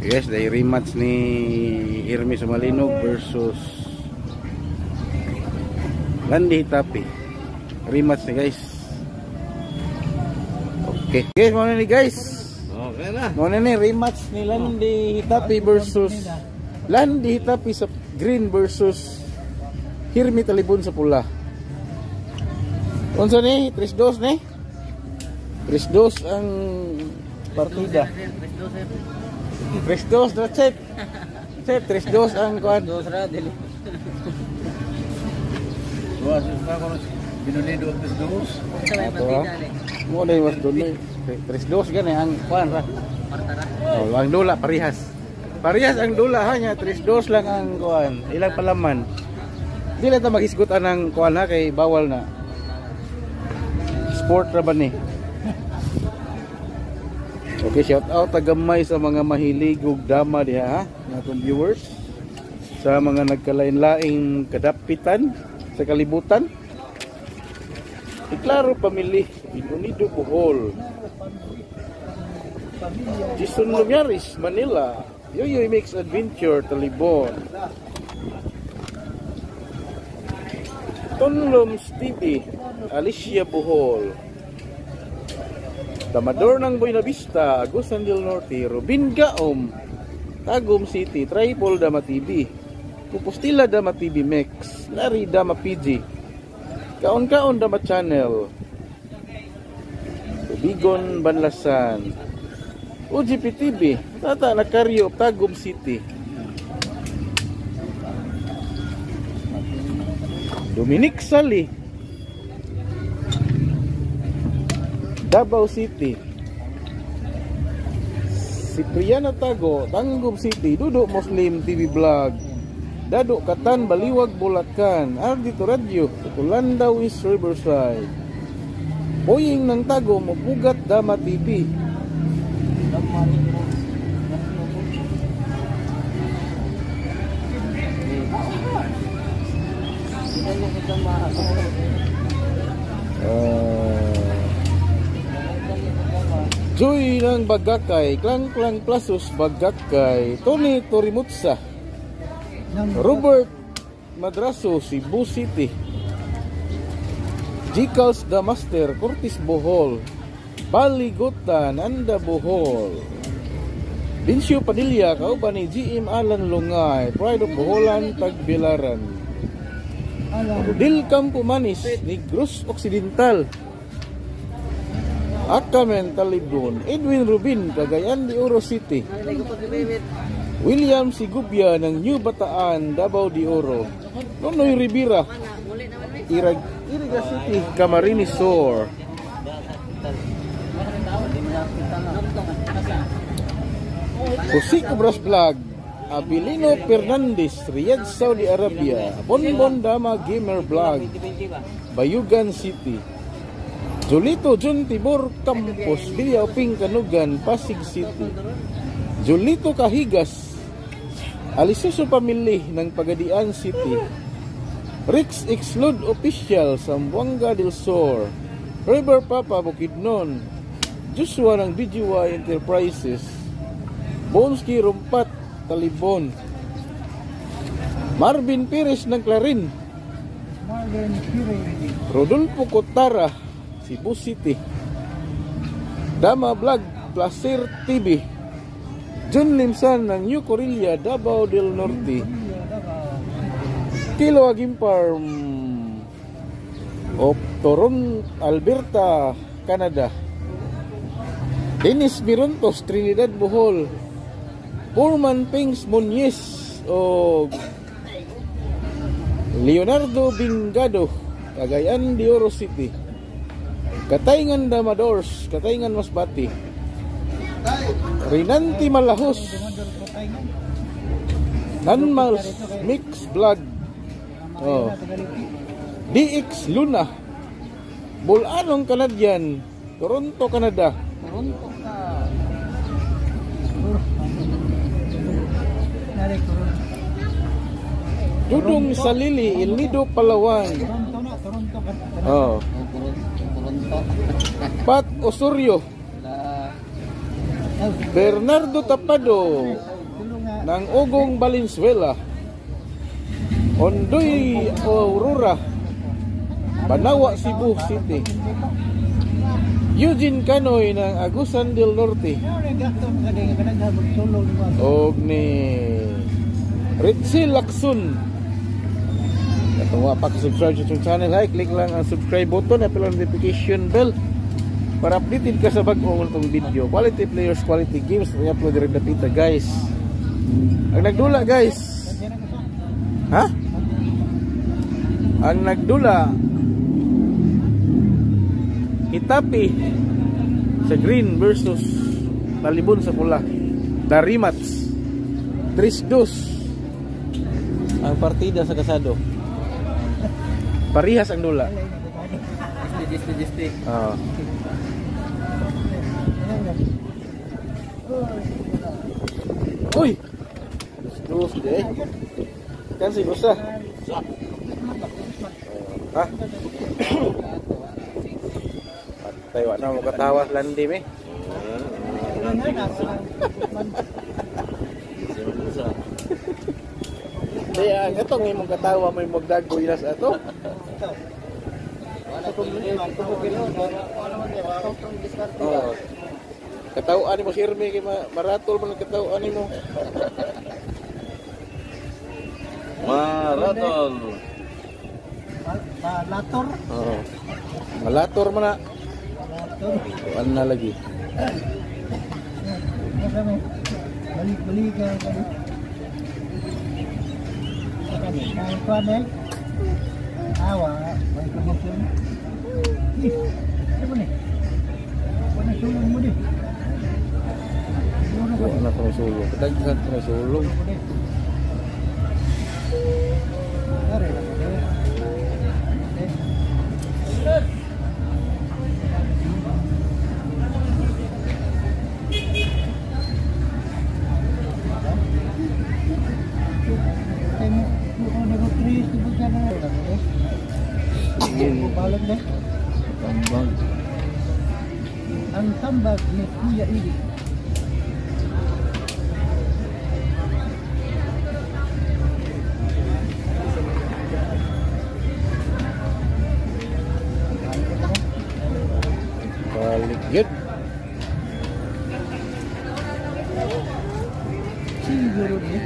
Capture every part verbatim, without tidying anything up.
Guys, dahil rematch ni Irmi Sumalinog versus Landi Hitapi. Rematch ni guys. Okay. Guys, mau ni guys. Okay na. Mau ni rematch ni Landi Hitapi versus Landi Hitapi sa green versus Irmi Talibon sa pula. Unsa ni? three two ni? three two ang partida. three two na chef. Chef three two ang kuan. Dos ra dili. Duas pa ko binunido ang three two. Mo na was doon ni. three two gani ang kuan ra. Oh, ang dula parehas. Parehas ang dula ha nya three two lang ang kuan. Ilang palaman. Dili ta magisgutan ng kuan ha kay bawal na. Sport ra ba ni? Okay, shout out tagamay sa mga mahilig og dama diha ha, natong viewers. Sa mga nagkalain-laing kadapitan sa kalibutan. Iklaro pamili, Unido Bohol. Jason Lumiaris, Manila. Yoyoy Mix Adventure, Talibon. Tonloms T V, Alicia Bohol. Damador ng Buena Vista, Agusan del Norte, Rubin Gaom, Tagum City, Tripol Dama T V, Pupustila Dama T V Mix, Lari Dama P G, Kaon-Kaon Dama Channel, Tubigon Banlasan, U G P T V, Tata Nakaryo, Tagum City, Dominic Sali, Davao City, Cipriano Tago, Tangum City, Duduk Muslim T V Vlog, Daduk Katan, Baliwag, Bulacan, Ardito Radio, Tulandaw East Riverside, Boying ng Tago, Mapugat Dama T V, uh, Joy ng Bagakay, Klang Klang Plasus Bagakay, Tony Torimutsa, Robert Madraso, Cebu City, Jicals the Master, Curtis Bohol, Baligutan, Anda Bohol, Vincio Padilla, kauban ni G M Alan Lungay, Pride of Boholan, Tagbilaran, Rodil Campo Manis, Negros Occidental, Akamen Talibon, Edwin Rubin, Cagayan de Oro City, William Sigubia ng New Bataan, Davao de Oro, Nonoy Ribira, Irag Iriga City, Camarines Sur, Jose Cobras Vlog, Abilino Fernandez, Riyadh, Saudi Arabia, Bonbon Dama Gamer Vlog, Bayugan City, Julito Jun Tibor Campos, Bilyaping Kanugan, Pasig City, Julito Kahigas, Alisuso Pamili ng Pagadian City, Rix Xlud Official, Zamboanga del Sur, River Papa Bukidnon, Joshua ng B G Y Enterprises, Bonski Rumpat, Talibon, Marvin Pires ng Clarin, Rodolfo Cotara, Cebu City, Dama Vlog, Placer T V, John Limsan ng New Corilla, Davao del Norte, Kilo Agimpar of Toronto, Alberta, Canada, Dennis Mirontos, Trinidad Bohol, Purman Pings Muñez o Leonardo Bingado, Cagayan de Oro City, Katayngan Damadors, Katayngan Masbati, Rinanti Malahos, Nanmals Mix Vlog, oh, D X Luna, Bulanong Canadian, Toronto, Canada, Toronto ka. Dudong Salili, El Nido, Palawan, oh, Pat Osorio, Bernardo Tapado, ng Ugong Valenzuela, Ondoy Aurora, Banawa, Cebu City, Eugene Canoy ng Agusan del Norte, og ni Ritzy Lacson. Kung wa pa ka-subscribe sa itong channel, ay click lang ang subscribe button at ang notification bell para updated ka sa bagong itong video. Quality players, quality games, may upload rin na pita guys. Ang nagdula guys, ha? Ang nagdula Hitapi sa green versus Talibon sa pula. Darimats tres dos ang partida sa kasado. Parihas ang dula. Jisti, jisti. Oh. Uy. Dos deh. Kan si Gusa. Ha? Patay wa na mo katawas landi me. Kaya ang itong imong katawa may magdago ilas ato. Oh. Katawaan mo si Irme kay maratol man katawaan nimo. Maratol. Malator. Oh. Malator man na. Ano na lagi? Balik-balik ka. Ang panel. Awa, may promotion. Ano ni? Ano sulong mo din? Ano ko sulong? Kadaghan ko sulong. Are lang. Tambang. Ang tambag ni Kuya Idi. Balik yun. Siguro ni.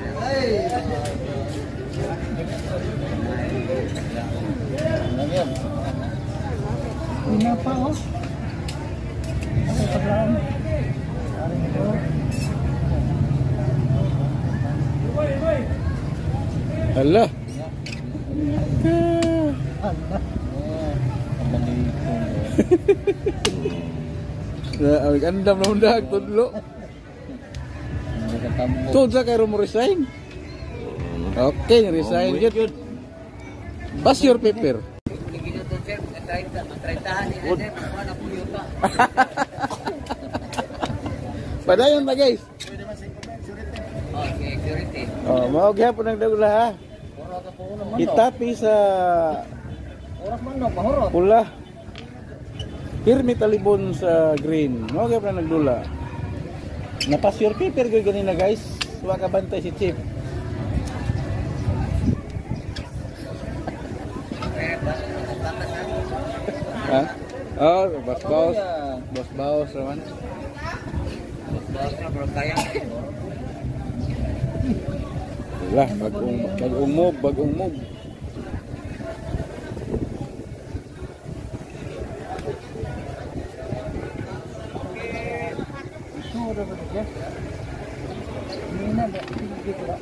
Ini apa oh? Apa sebelah? Allah. Na ang andam na undag tudlo. Tud sa kayo mo resign. Okay, resign gyud. Pass your paper. Padayon ta guys. Okay, security. Oh, mao gyapon ang dagula ha. Hitapi sa Oras man no, mahurot. pula. Hirmi Talibon sa green. Mao gyapon ang nagdula. Napas your paper gyud ganina guys. Wa ka bantay si Chief. Ha? Oh, bos bos. Bos bos raman. Bos na bro kaya. Lah, bagong bagong move, bagong move. Sudah betul. Ini ada gitu lah.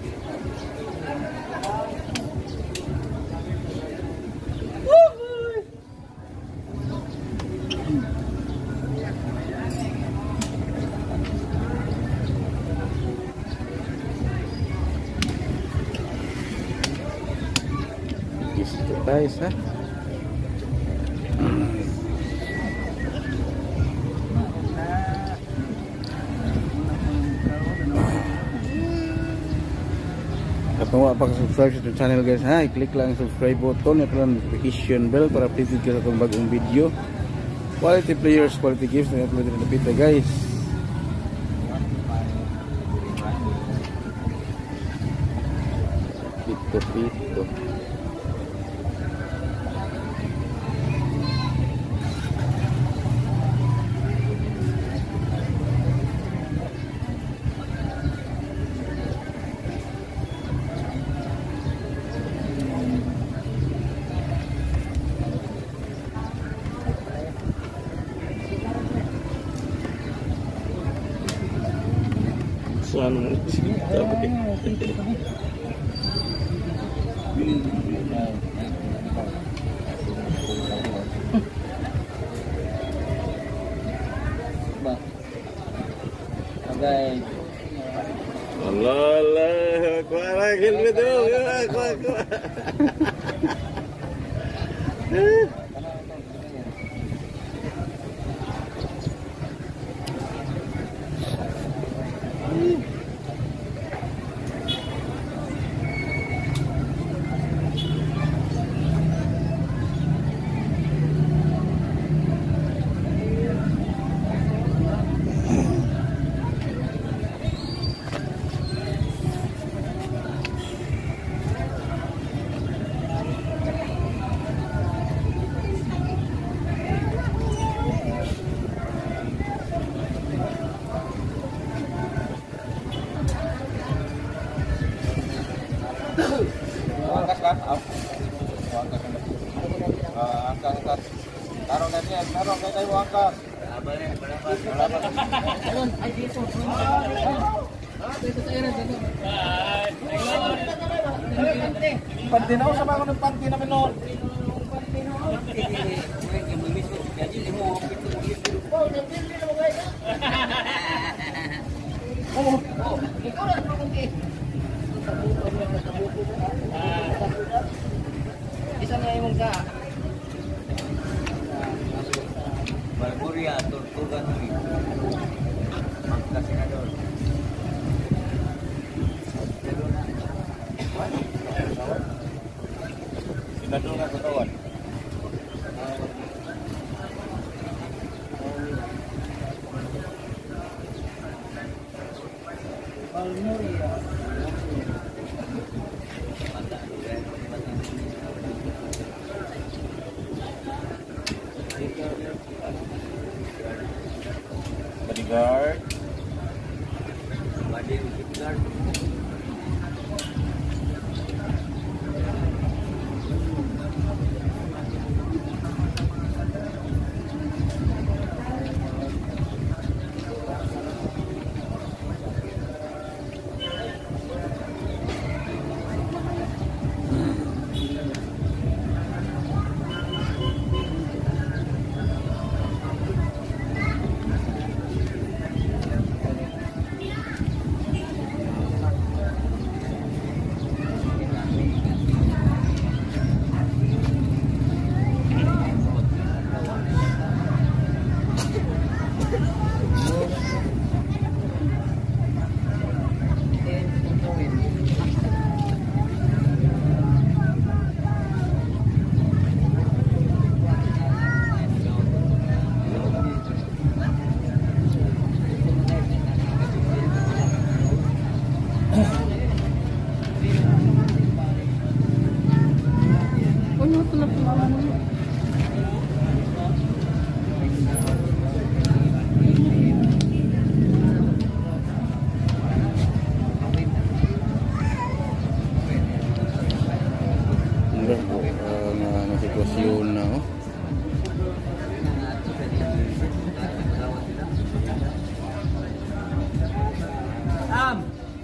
Guys, ha? Kung wala pa ka-subscribe sa itong channel guys ha, i-click lang ang subscribe button at ang notification bell para updated ka sa itong bagong video. Quality players, quality games na upload rin na pita guys. Pito-pito. Saan sabi? Bagay. Allah Allah, kuat lagi betul, kuat kuat kuat. Angkat kan? Angkat. Angkat angkat. Taruh netnya, taruh kayak kayu angkat. Ayun, ay dito. Ah, dito sa ere, dito. Pantinaw sa mga ng panti na minor. Isa na yung sa Balburia, Tortuga Nui. Angkat senador. Senador nga katawan. Balmuria. Bodyguard. Bodyguard. Sitwasyon na oh. Am.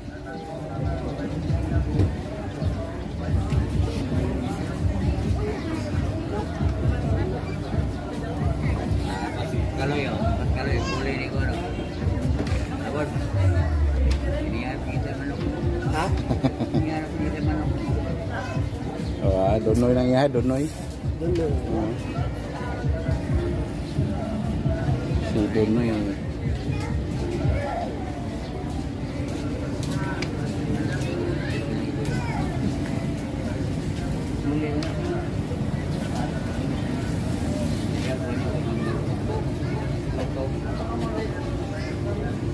Kalau ya, kalau boleh ni kau. Abang. Ini apa kita mana? Ha? Ini apa kita mana? Oh, donoy lang yan, donoy. Dulo. Uh, si donoy yung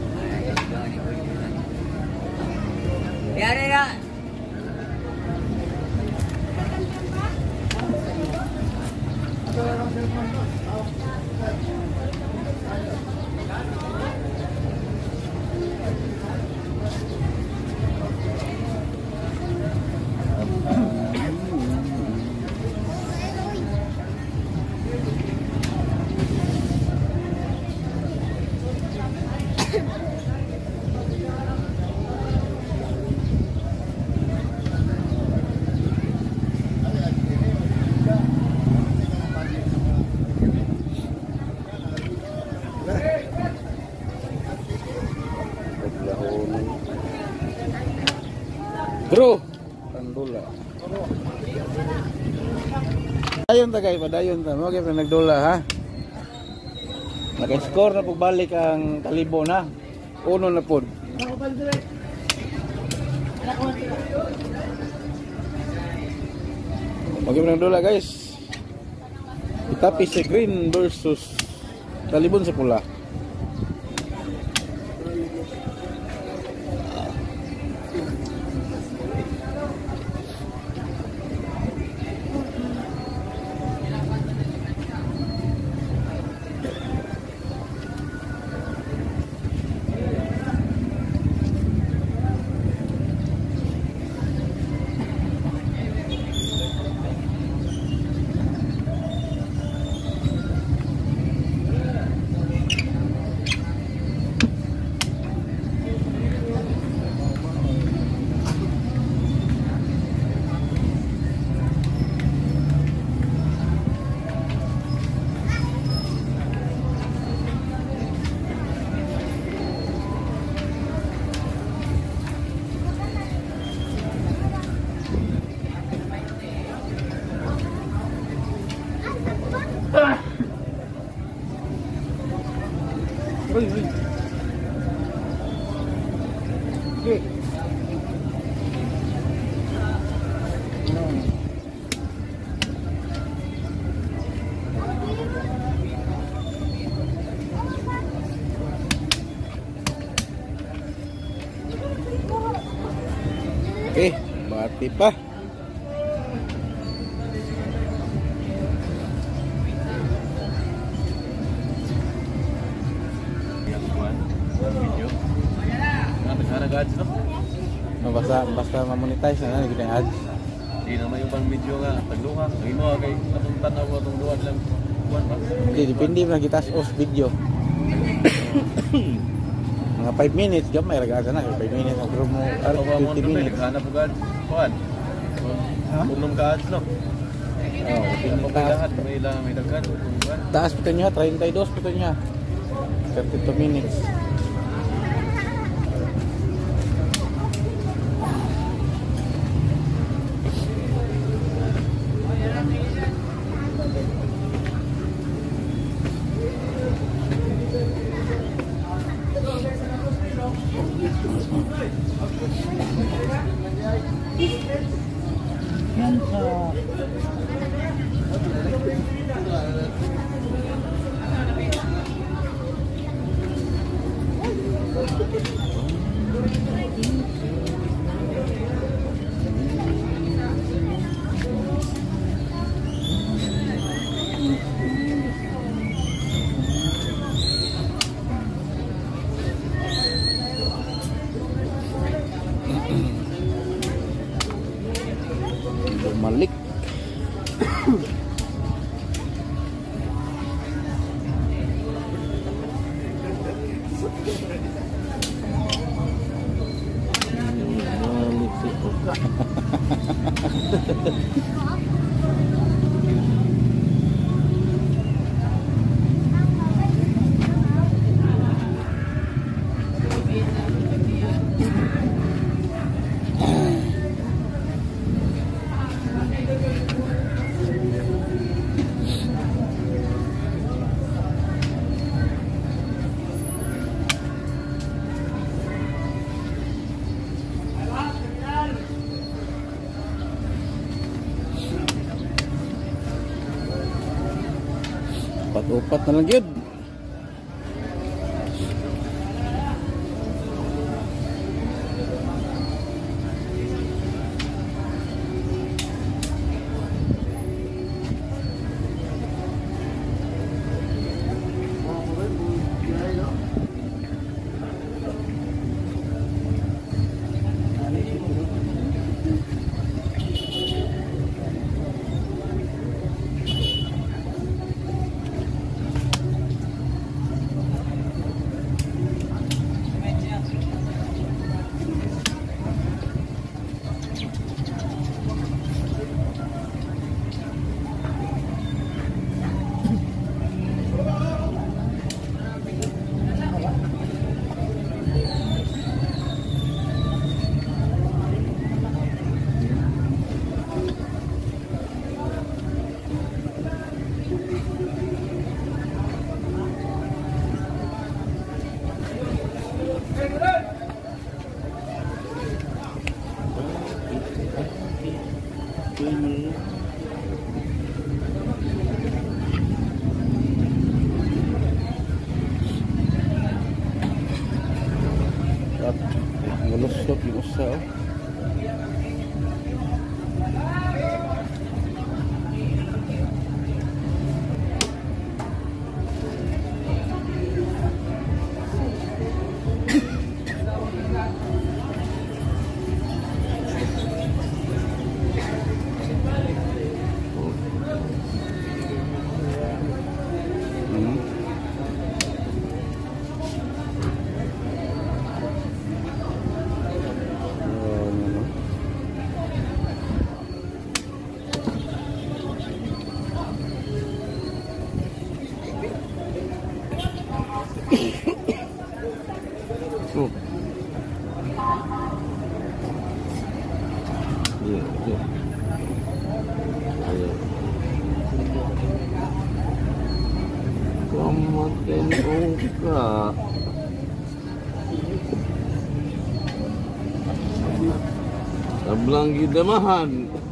Ya, ya, ya. Draw ang dula. Dayon ta kay padayon ta mo kay nagdula ha. Naka-score na pagbalik ang kalibo na. Uno na pod. Maging ng dula guys. Itapis sa green versus talibon sa pula. Uy, uy. Okay. Okay, bati pa. Ads no? No, basta basta ma-monetize na gid ang ads. Di naman yung pang video nga tagluha. Ang imo kay atong tanaw atong duwan lang kuan ba. Hindi depende man kita sa os video. Mga five minutes gamay ra ka na five minutes ang mo Ano ba mo fifty nung minutes. hanap og ads kuan. Ha? Unong ka ads no. Oh, Ano pa lahat may lang may daghan kuan. taas pito niya thirty-two pito niya. thirty-two minutes. Yan sa bumalik. Balik si Oka. Upat na lang yun. Sarap. Malusot yung usa. Oh. Oh. Iya, iya. Ayo. Kamutin ungka. Tablang gidamahan.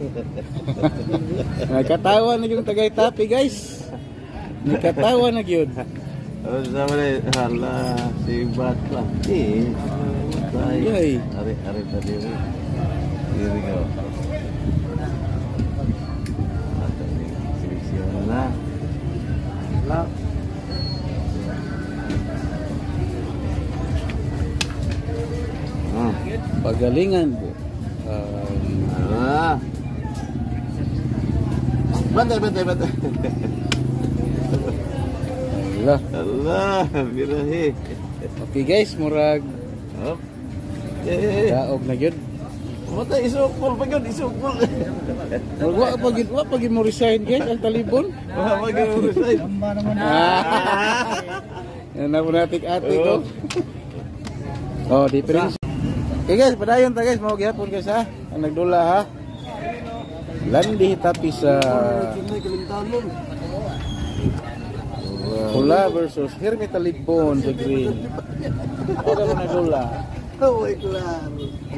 Nakatawa na yung Tagaytay guys. Nakatawa na yun. Oh, sama deh, hala si Batla. Eh, ay, ari-ari tadi ini. Diri kau. Ada nih, sisi mana? Lah. Ah, pagalingan bu. Ah. Bantai, bantai, bantai. Allah, Allah, birahi. Okay guys, murag. Hop. Eh, daog na gyud. Mata isukol pa gyud, isukol. Wa pa gyud, wa pa gyud mo resign guys ang talibon. Wa pa gyud mo resign. Tamba naman. Yan na punatik ate ko. Oh, difference. Okay guys, padayon ta guys, mao gyapon guys ha. Ang nagdula ha. Landi tapi sa Pula versus Hermi Talibon sa green. Ada mo na dula. Oh, iklar.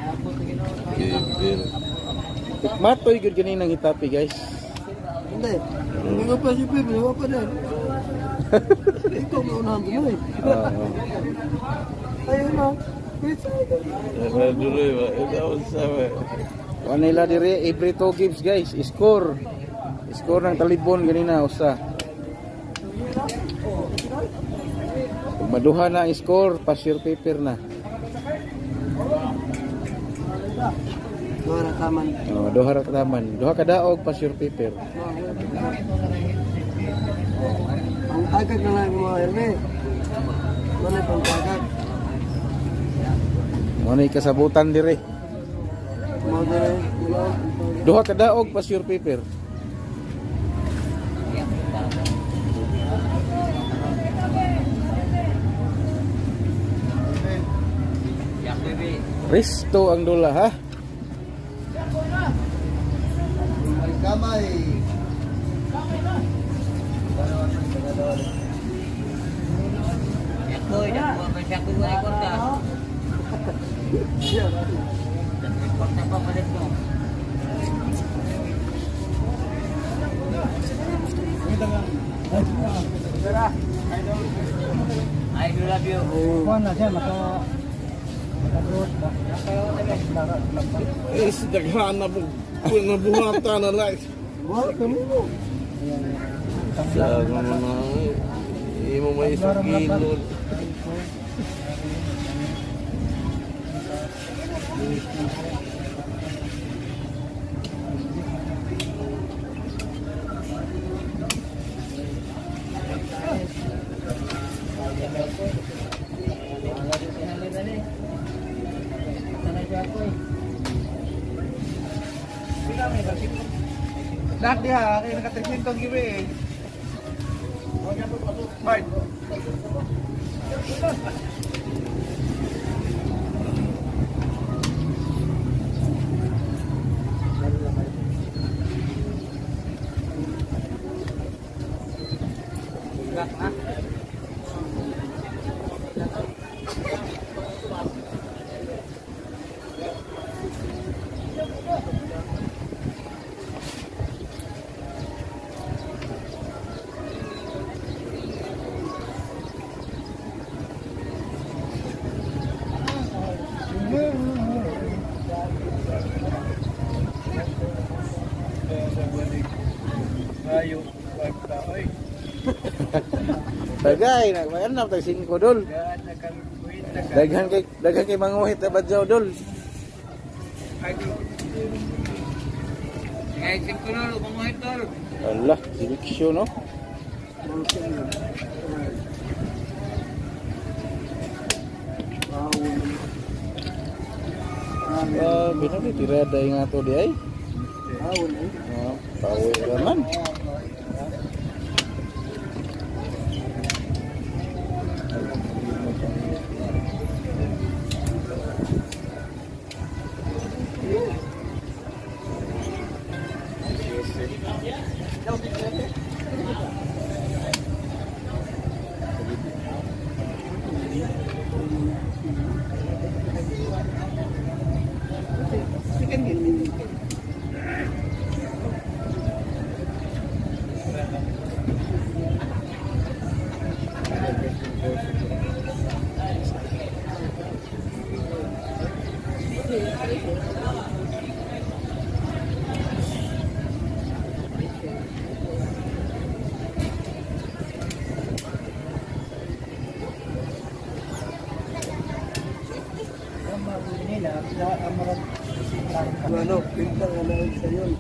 Matoy gud ganin nang hitapi guys. Hindi. Hindi pa si Pepe, hindi pa din. Ikaw mo unahan mo eh. Ayun na. Ano dulu ya, ikaw sabi. Wanila dire every two games guys, score. Score ng Talibon ganina usa. Maduha na score, pa-sheer paper na. Duha ra taman. Oh, duha ra taman. Duha ka daog pa-sheer paper. Ang agad na lang mo Herme. Wala pang agad. Mo kasabutan dire. Mo dire. Duha ka daog pa-sheer paper. Risto ang dula ha. Kamay. Yakoy na, siya ko ay korta. Korta pa palit mo. I love you. Kuan na siya maka eh, sedaghan na po nabuhatan na lang. Wala kami mo. Sa mga na, hindi mo may isukilod. Dak dia, kaya naka-treatment tong gibe. Bye. Dak na. Ayo, wagta oy. Dagay na bayan na tag singko dol. Daghan kay daghan kay manguhit na badyaw dol. Ngay singko na lo manguhit dol. Allah, seleksyon no. Ah, bina di tirada yang ato di ay. Awon eh. Oh, tahu naman. Ano, pintang na lang sa yun.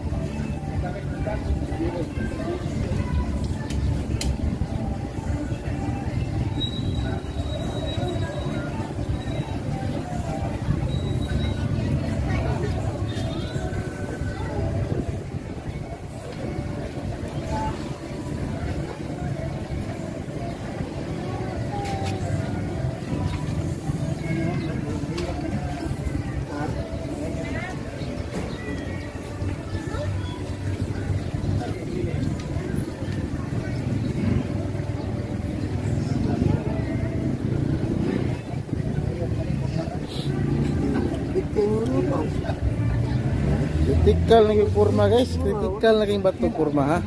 Kritikal naging kurma guys, kritikal naging bato kurma ha.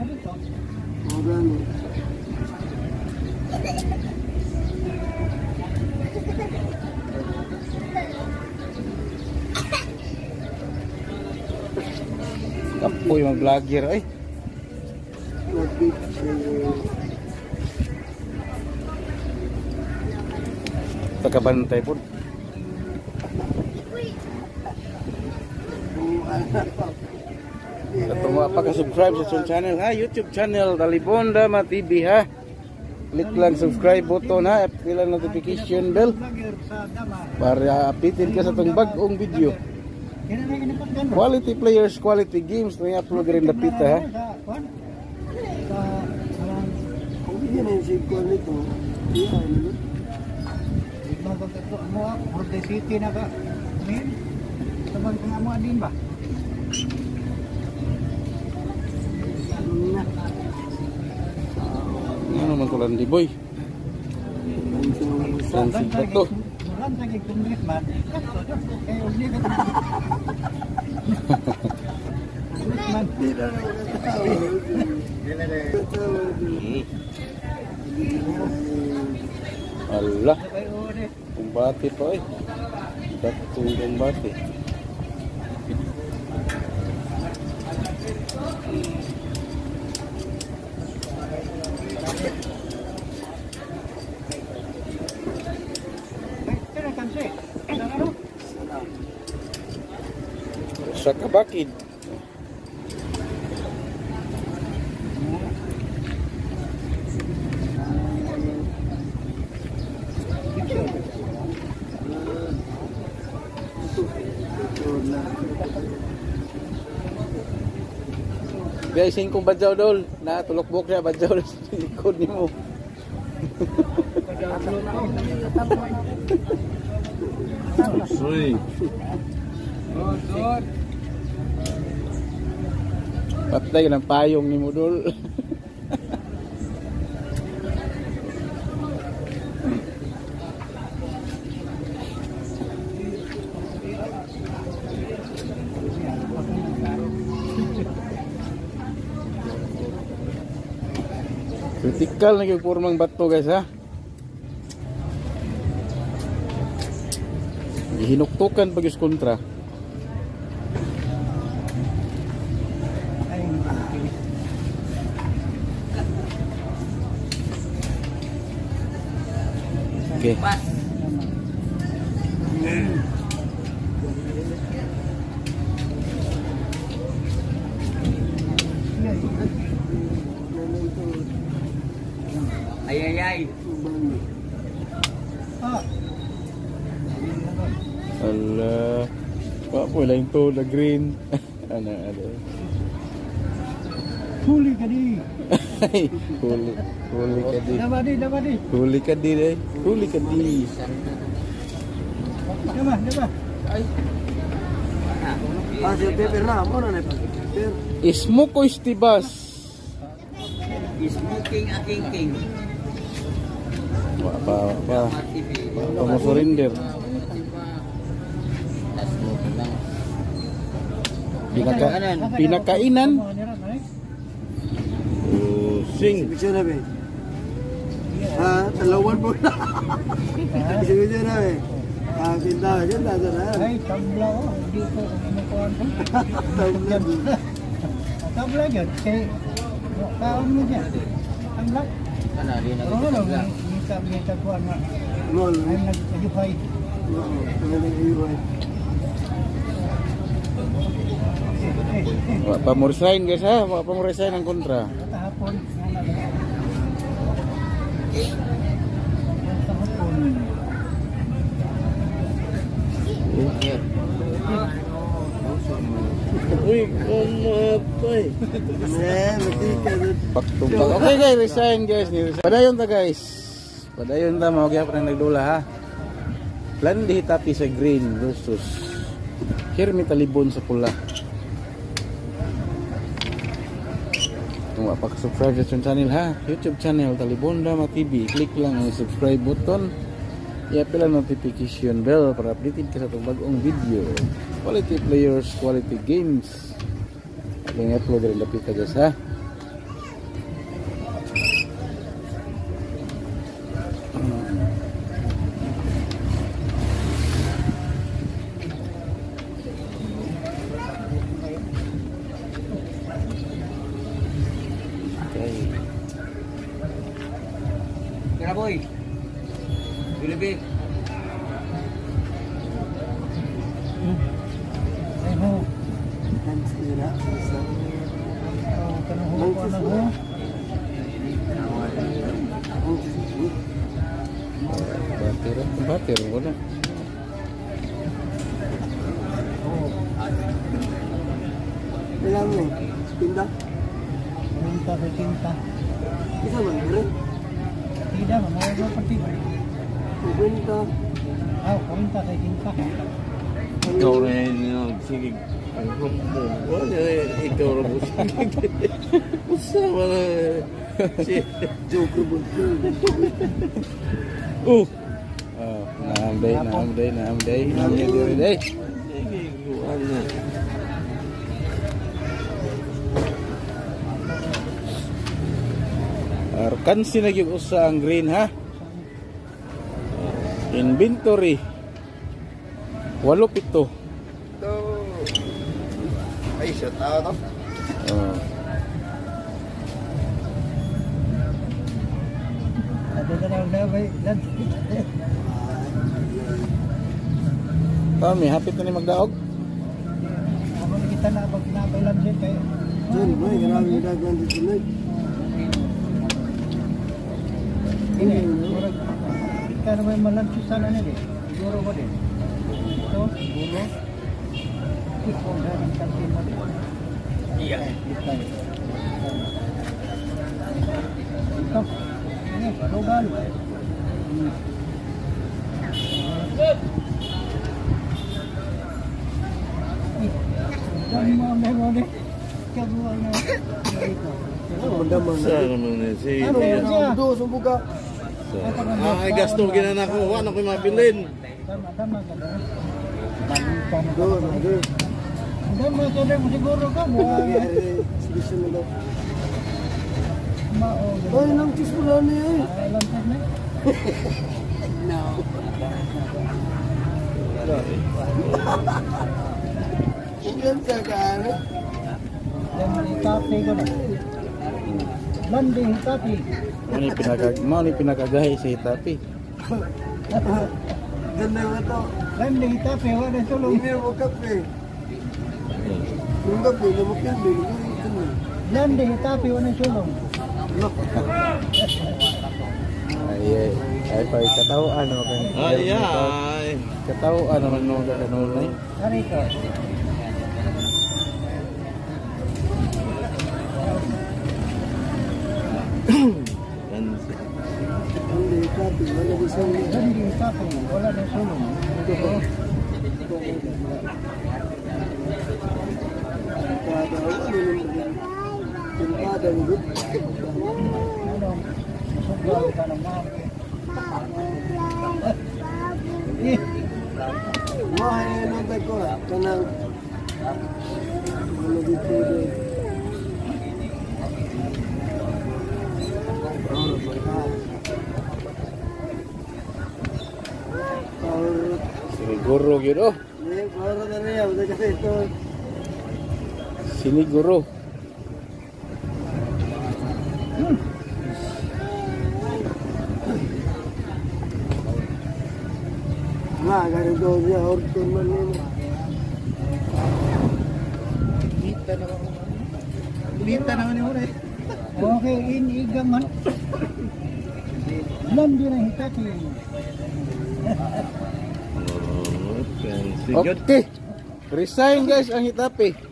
Kapoy mga vlogger ay. Pagkabantay po. Kung mapaka-subscribe sa itong channel ha, YouTube channel Talibonda Ma T V ha. Click lang subscribe button ha, pila notification bell para apitin ka sa itong bagong video. Quality players, quality games na i-upload rin na pita ha. Kung hindi na yung sigkon nito, iyan. Magkakato mo, Borte City na ka. Amin? Sabag ka nga mo din ba? Ano man tulan di boy? Sensi betul. Mulan lagi kumbit man. Kayak uli kan. Man tidak tahu. Allah. Kumbati po eh. Datong kumbati. Sa kabakid. Guys, singkong badyaw dol. Na tulokbok siya badyaw sa likod ni mo. Uy. Patay ng payong ni mo dol. Kritikal na yung formang bato guys ha. Hinuktukan pag yung kontra. Ay, Okay. Ay, ay, ay. ah, Ala. Wa po lang to na green. Ano ano. huli ka di. Ay, huli. Huli ka di. Dapat di, dapat di. Huli ka di eh. Huli ka di. Dapat, dapat. Ah, si Peper na. Ano na pa? Peper. Ismo ko istibas. Smoking aking king. Wa pa pa. Wa pa mo surrender. Pinaka pinakainan. Sing. Bisa na ba? Ah, talawan po na. Bisa bisa na ba? Ah, pinta aja na na. Ay, tabla ko. Hindi ko kumukuhan ko. Tabla. Tabla yun. Kaya, kaon mo dyan. Tabla. Ana di na. Pero ano, minta minta ko na. Mol. Ay, nag-ayuhay. Oo, nag-ayuhay. Wa pa mo resign guys ha. Wa pa mo resign ang kontra. Kahapon. Kahapon. Uy, kumatay. Eh, mati ka na. Pagtumpag. Okay guys, resign guys. Padayon ta guys. Padayon ta mao gyapon ang nagdula ha. Plan di tapi sa green versus Kirmi Talibon sa pula. Kung wa pa ka-subscribe sa channel ha, YouTube channel Talibonda Ma T V, click lang ang subscribe button. I-apil ang notification bell para updated ka sa itong bagong video. Quality players, quality games. At yung upload rin lapit ka guys ha. Kira boy. Lebih. Ay, ho. Sira. Oh, kanuho ko na ho. Batir, batir, wala. Bilang ni. Pindah. Minta sa tinta. Bisa man dire. Tidak, mamaya ko pati. Pinta. Ah, kuminta sa tinta. Ikaw na yun, sige. Ang humbo. Wala, ikaw na po sige. Usama na. Joker mo. Uh. Oh, naamday, naamday, naamday, naamday diri day. Sige, wala. Arkan sinagig usa ang green ha. Inventory. Walo pito. Ito. Ay, shot out to. Oh. Ada na lang na bay. Kami hapit na ni magdaog. Ako kita na pag nabalan din kay. Diyan, may grabe daghan dito na. Ini, murag kita na may malantusan na nila. Siguro ko din. Ito, siguro. Ito, galing kantin mo din. Iya. Ito. Ito. Ini, lugal. Hmm. Dami mo ang meron eh. Kabuhan na. Ito. Mandaman na. Sa naman eh, si Ano, Rian. ang do sa buka. Ah, ay gasto ginana ko. Ano ko mabilin? Tama, tama ka ba? Balikan Do, do. Hindi mo sabi mo siguro ka mo. Exhibition mo daw. Mao. Ay, nang kiss mo lang niya eh. Alam ka na. No. Ikan sekarang. Yang hitapi ko na. Landi hitapi. Mo ni pinaka mo ni pinakagahi sa hitapi. Ganda mo to. Landi hitapi, wala sulong. Ini mo kape. Yung kape, yung kape, Landi hitapi, wala sulong. Ay ay ay pa katawaan mo kan. Ay ay. Katawaan naman mo ka kanunay. Ano ito? Hindi kape, wala di sulong. Landi hitapi, wala na sulong. Kada ako, ano yung pintada mo doon? Ano? Sugal ka naman. Eh, Wah, ano ba ko? Kanang ano dito doon? Power. Siniguro gyud oh. Nih, power na niya. Udah kasi ito. Siniguro. Nah, garing doon niya. Orton man nila. Bita naman ni Ure. Okay, inigaman. Landi na hitapi. Okay. Resign guys ang hitapi.